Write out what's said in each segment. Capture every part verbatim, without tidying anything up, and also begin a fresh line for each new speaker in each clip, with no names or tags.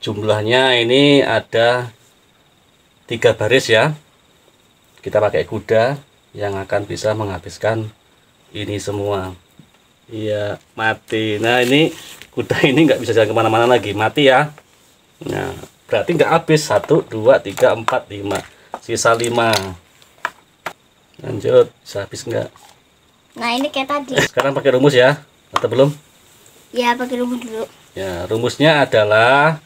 jumlahnya ini ada tiga baris ya. Kita pakai kuda yang akan bisa menghabiskan ini semua. Iya, mati. Nah, ini kuda ini nggak bisa jalan kemana-mana lagi, mati ya. Nah, berarti nggak habis. Satu, dua, tiga, empat, lima. Sisa lima. Lanjut, bisa habis nggak?
Nah, ini kayak tadi.
Sekarang pakai rumus ya, atau belum?
Ya, pakai rumus dulu.
Ya, rumusnya adalah,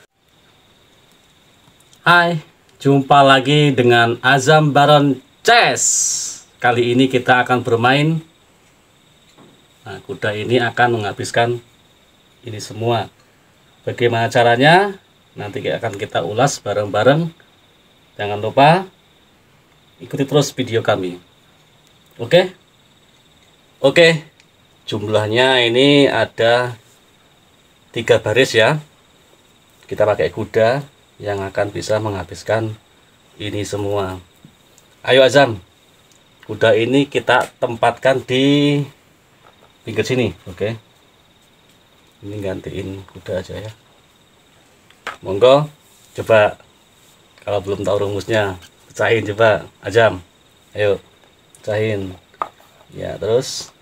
hai, jumpa lagi dengan Azam Baron Chess. Kali ini kita akan bermain. Nah, kuda ini akan menghabiskan ini semua. Bagaimana caranya? Nanti akan kita ulas bareng-bareng. Jangan lupa ikuti terus video kami. Oke? Oke. Jumlahnya ini ada tiga baris ya. Kita pakai kuda yang akan bisa menghabiskan ini semua. Ayo Azam, kuda ini kita tempatkan di pinggir sini. Oke, ini gantiin kuda aja ya. Monggo, coba kalau belum tahu rumusnya pecahin, coba Azam, ayo pecahin ya. Terus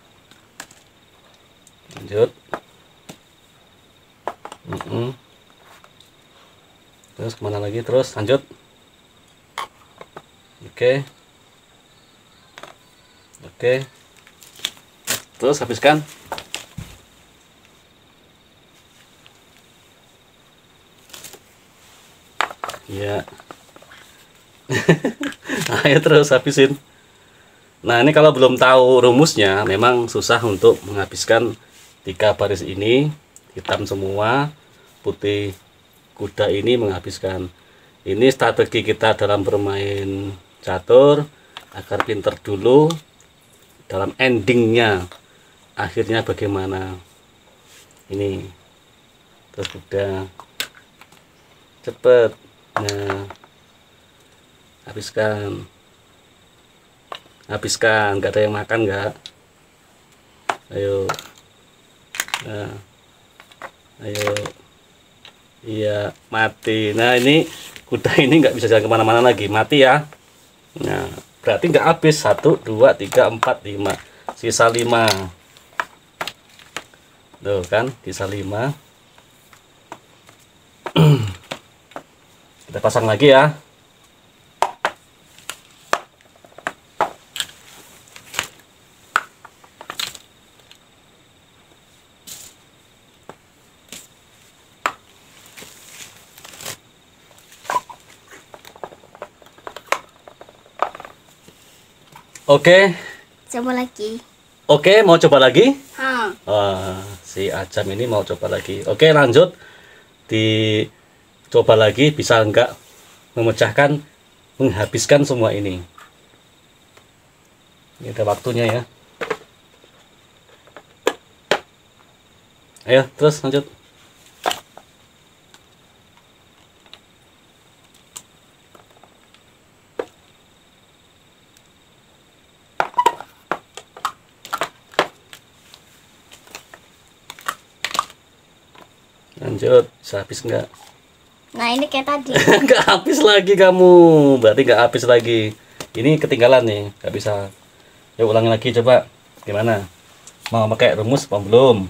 lanjut. Mm -mm. Terus kemana lagi? Terus lanjut. Oke. Oke. Terus habiskan. Ya. Ayo terus habisin. Nah, ini kalau belum tahu rumusnya memang susah untuk menghabiskan tiga baris ini. Hitam semua, putih. Kuda ini menghabiskan. Ini strategi kita dalam bermain catur agar pinter dulu. Dalam endingnya akhirnya bagaimana ini. Terus kuda cepet. Nah, habiskan habiskan nggak ada yang makan nggak? Ayo. Nah, ayo. Iya, mati. Nah, ini kuda ini nggak bisa jalan kemana-mana lagi, mati ya. Nah, berarti nggak habis. Satu, dua, tiga, empat, lima. Sisa lima. Tuh kan, sisa lima. Kita pasang lagi ya. Oke.
Coba lagi.
Oke, mau coba lagi?
Ha.
Wah, si Azam ini mau coba lagi. Oke, lanjut. Dicoba lagi, bisa enggak memecahkan, menghabiskan semua ini. Ini ada waktunya ya. Ayo, terus lanjut. Lanjut, bisa habis enggak?
Nah, ini kayak tadi.
Nggak habis lagi kamu, berarti nggak habis lagi. Ini ketinggalan nih, nggak bisa. Yuk ulangi lagi coba. Gimana? Mau pakai rumus apa belum?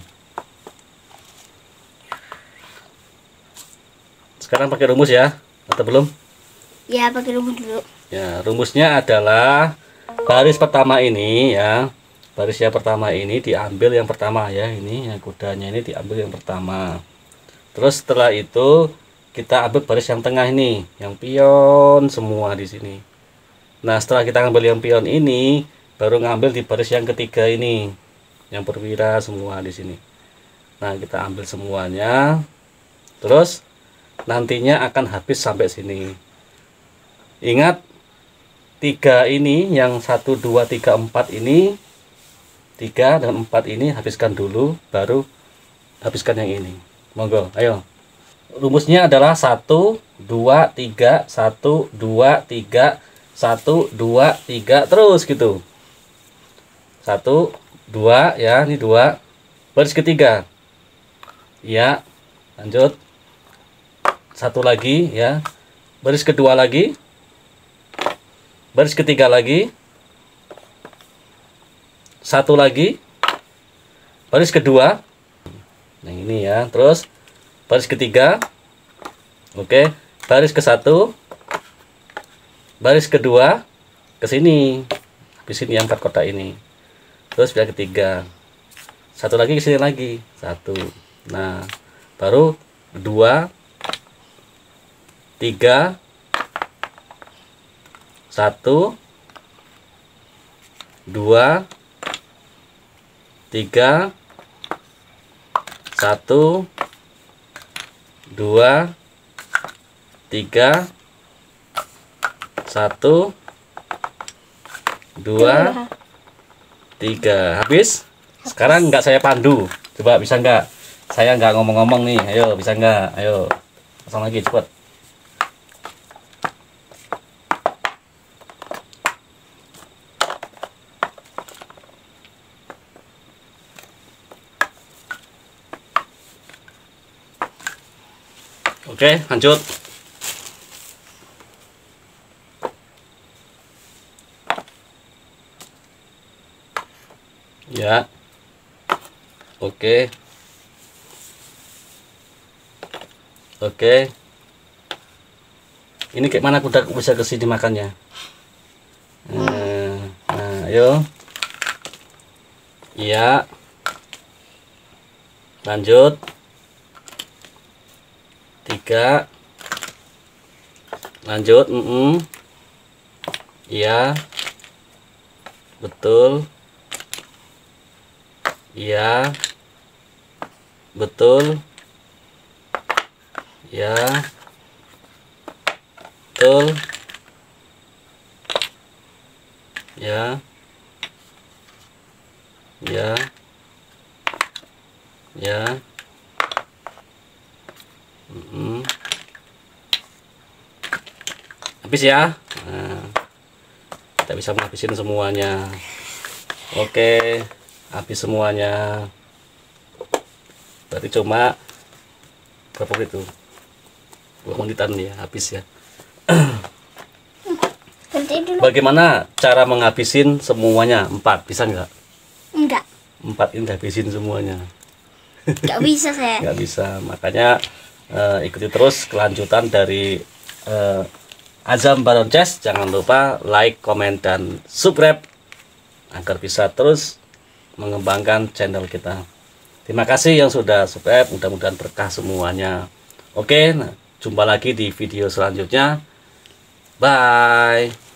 Sekarang pakai rumus ya, atau belum?
Ya, pakai rumus dulu.
Ya, rumusnya adalah baris pertama ini ya. Baris yang pertama ini diambil yang pertama ya. Ini yang kudanya ini diambil yang pertama. Terus setelah itu kita ambil baris yang tengah ini, yang pion semua di sini. Nah, setelah kita ambil yang pion ini, baru ngambil di baris yang ketiga ini, yang perwira semua di sini. Nah, kita ambil semuanya. Terus nantinya akan habis sampai sini. Ingat, tiga ini, yang satu, dua, tiga, empat ini, tiga dan empat ini habiskan dulu, baru habiskan yang ini. Monggo, ayo. Rumusnya adalah satu, dua, tiga, satu, dua, tiga, satu, dua, tiga, terus gitu. Satu, dua, ya, ini dua. Baris ketiga. Ya, lanjut. satu lagi ya, baris kedua lagi, baris ketiga lagi, satu lagi, baris kedua, nah ini ya, terus baris ketiga, oke, baris ke satu, baris kedua ke sini, habis ini yang empat kotak ini, terus yang ketiga, satu lagi ke sini lagi, satu, nah baru dua, tiga, satu, dua, tiga, satu, dua, tiga, satu, dua, tiga, habis. Sekarang nggak saya pandu, coba bisa nggak? Saya nggak ngomong-ngomong nih, ayo bisa nggak? Ayo, pasang lagi cepet. Oke, lanjut. Ya. Oke. Oke. Ini kayak mana kuda bisa ke sini makannya? Nah, nah, ayo. Iya. Lanjut. Tiga, lanjut, mm -mm. Iya, betul, iya, betul, ya, betul, ya, ya, ya. Hmm. Habis ya. Nah, kita bisa menghabisin semuanya. Oke, habis semuanya. Berarti cuma berapa menit tuh? Dua menitan ya, habis ya. Bagaimana cara menghabisin semuanya? Empat, bisa nggak?
Enggak.
Empat ini habisin semuanya.
Nggak bisa saya.
Nggak bisa, makanya Uh, ikuti terus kelanjutan dari uh, Azam Baron Chess. Jangan lupa like, komen, dan subscribe agar bisa terus mengembangkan channel kita. Terima kasih yang sudah subscribe, mudah-mudahan berkah semuanya. Oke, nah, jumpa lagi di video selanjutnya. Bye.